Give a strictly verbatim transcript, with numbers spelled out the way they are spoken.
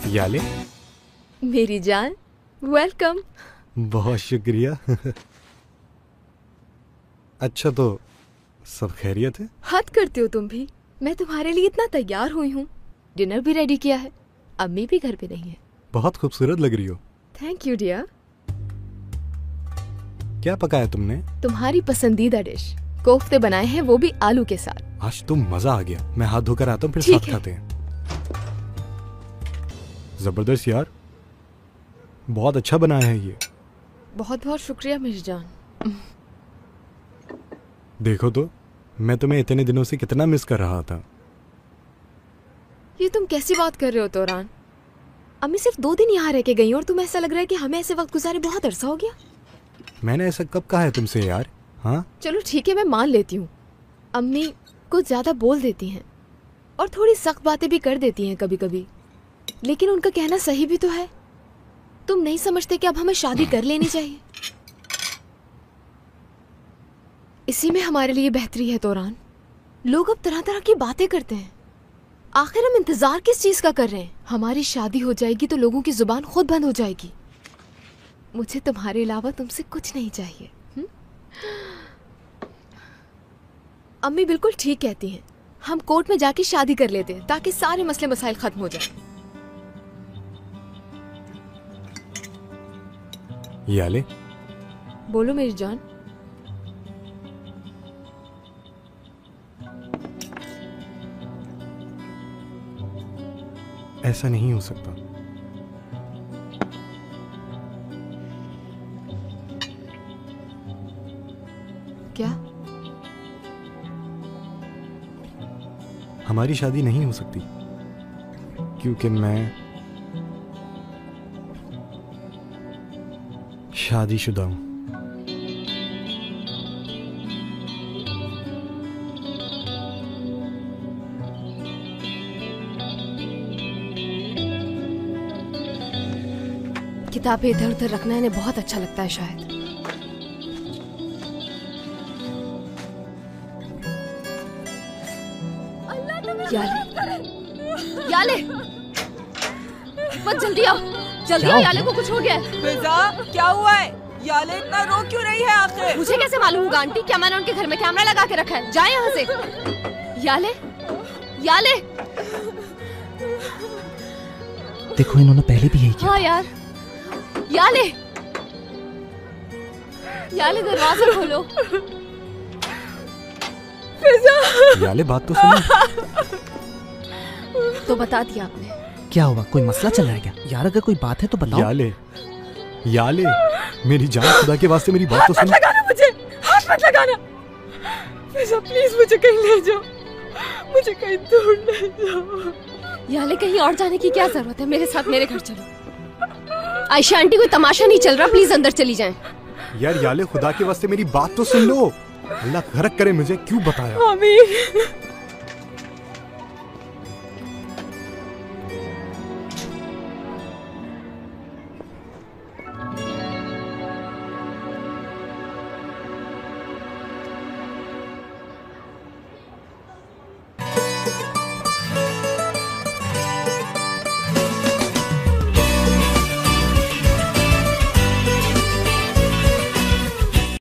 Yale मेरी जान, welcome. बहुत शुक्रिया। अच्छा तो सब खैरियत है? हद करते हो तुम भी। मैं तुम्हारे लिए इतना तैयार हुई हूँ, डिनर भी रेडी किया है, अम्मी भी घर पे नहीं है। बहुत खूबसूरत लग रही हो। Thank you dear. क्या पकाया तुमने? तुम्हारी पसंदीदा डिश, कोफ्ते बनाए हैं, वो भी आलू के साथ। आज तो मजा आ गया। मैं हाथ धोकर आता हूँ, फिर साथ खाते हैं। जबरदस्त यार, बहुत अच्छा बनाया है ये। बहुत बहुत शुक्रिया मेरी जान। देखो तो मैं तुम्हें इतने दिनों से कितना मिस कर रहा था। ये तुम कैसी बात कर रहे हो तोरान? अम्मी सिर्फ दो दिन यहाँ रह के गई और तुम्हें ऐसा लग रहा है कि हमें ऐसे वक्त गुजारे बहुत अरसा हो गया। मैंने ऐसा कब कहा है तुमसे यार? हाँ चलो ठीक है, मैं मान लेती हूँ अम्मी कुछ ज्यादा बोल देती हैं और थोड़ी सख्त बातें भी कर देती हैं कभी कभी, लेकिन उनका कहना सही भी तो है। तुम नहीं समझते कि अब हमें शादी कर लेनी चाहिए? इसी में हमारे लिए बेहतरी है तोरान। लोग अब तरह तरह की बातें करते हैं, आखिर हम इंतजार किस चीज का कर रहे हैं? हमारी शादी हो जाएगी तो लोगों की जुबान खुद बंद हो जाएगी। मुझे तुम्हारे अलावा तुमसे कुछ नहीं चाहिए। हुँ? अम्मी बिल्कुल ठीक कहती हैं, हम कोर्ट में जाके शादी कर लेते हैं ताकि सारे मसले मसाइल खत्म हो जाए। याले बोलो मेरी जान। ऐसा नहीं हो सकता। क्या? हमारी शादी नहीं हो सकती क्योंकि मैं शादीशुदा हूं। किताबें इधर उधर रखना इन्हें बहुत अच्छा लगता है शायद। याले, याले, बस जल्दी आओ, जल्दी आओ, याले को कुछ हो गया है। फिजा, क्या हुआ है? याले इतना रो क्यों रही है आखिर? मुझे कैसे मालूम होगा आंटी? क्या मैंने उनके घर में कैमरा लगा के रखा है? जाए यहाँ से। याले, याले। देखो इन्होंने पहले भी यही किया। हाँ यार, याले, याले दरवाजा खोलो। याले बात तो सुनो। तो बता दिया आपने। क्या हुआ? कोई मसला चल रहा है क्या? यार अगर कोई बात है तो बताओ। याले, याले, मेरी जान, खुदा के वास्ते मेरी बात तो सुनो। हाथ मत लगाना मुझे, हाथ मत लगाना। फिजा प्लीज मुझे कहीं ले जाओ, मुझे कहीं दूर ले जाओ। याले कहीं और जाने की क्या जरूरत है? मेरे साथ मेरे घर चलो। आयशा आंटी कोई तमाशा नहीं चल रहा, प्लीज अंदर चली जाएं। यार याले खुदा के वास्ते मेरी बात तो सुन लो। अल्लाह गरक करे मुझे क्यों बताया? आमीन।